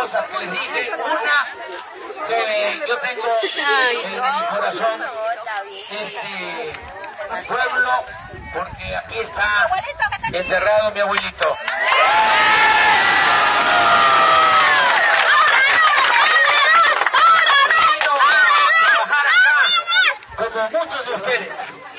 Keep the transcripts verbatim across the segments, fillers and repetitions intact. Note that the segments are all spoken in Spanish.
cosas que les dije. Una, que yo tengo en mi corazón este pueblo, porque aquí está enterrado mi abuelito. Como muchos de ustedes,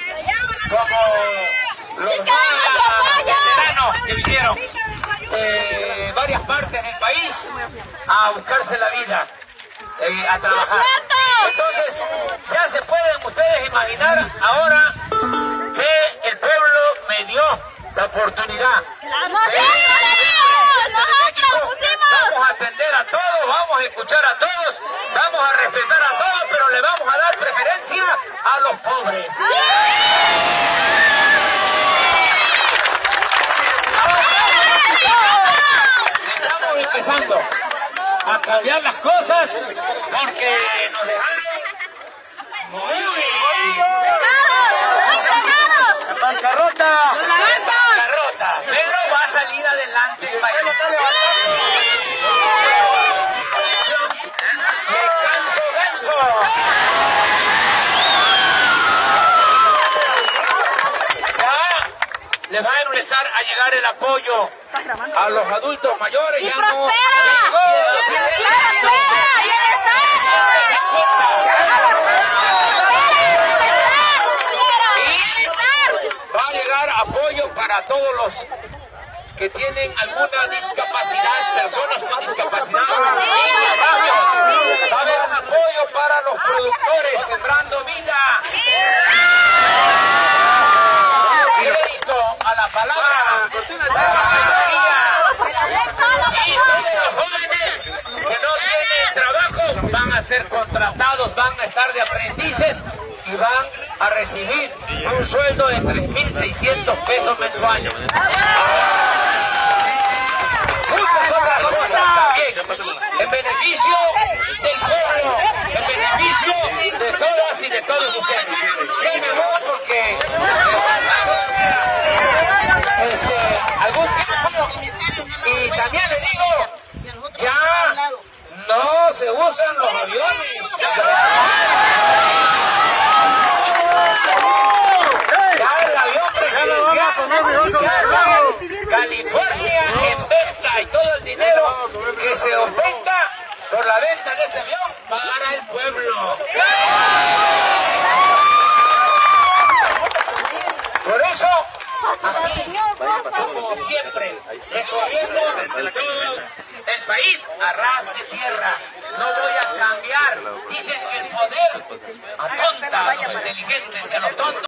como los veteranos que vinieron de varias partes del país a buscarse la vida, eh, a trabajar. Entonces, ya se pueden ustedes imaginar ahora que el pueblo me dio la oportunidad. Vamos a atender a todos, vamos a escuchar a todos, vamos a respetar a todos, pero le vamos a dar preferencia a los pobres. Estamos empezando a cambiar las cosas porque nos dejaron muy en bancarrota, en bancarrota, pero va a salir adelante el país. ¡Descanso, denso! Ya les va a empezar a llegar el apoyo a los adultos mayores. ¡Y ya prospera! Va a llegar apoyo para todos los que tienen alguna discapacidad, personas con discapacidad. Va a haber un apoyo para los productores Sembrando Vida. Crédito a la palabra, a la mayoría. Y todos los jóvenes que no tienen trabajo van a ser contratados, van a estar de aprendices y van a recibir un sueldo de tres mil seiscientos pesos mensuales. Muchas otras cosas también, en beneficio del pueblo, en beneficio de todas y de todos ustedes. Qué mejor porque este, algún tiempo, y también le digo, ya no se usan los aviones. Ya el avión presidencial, California en venta y todo el dinero que se obtenga por la venta de ese avión pagará el pueblo. Por eso, aquí, como siempre, recorriendo todo el país a ras de tierra, no voy a cambiar. Dicen que el poder atonta a los inteligentes y a los tontos.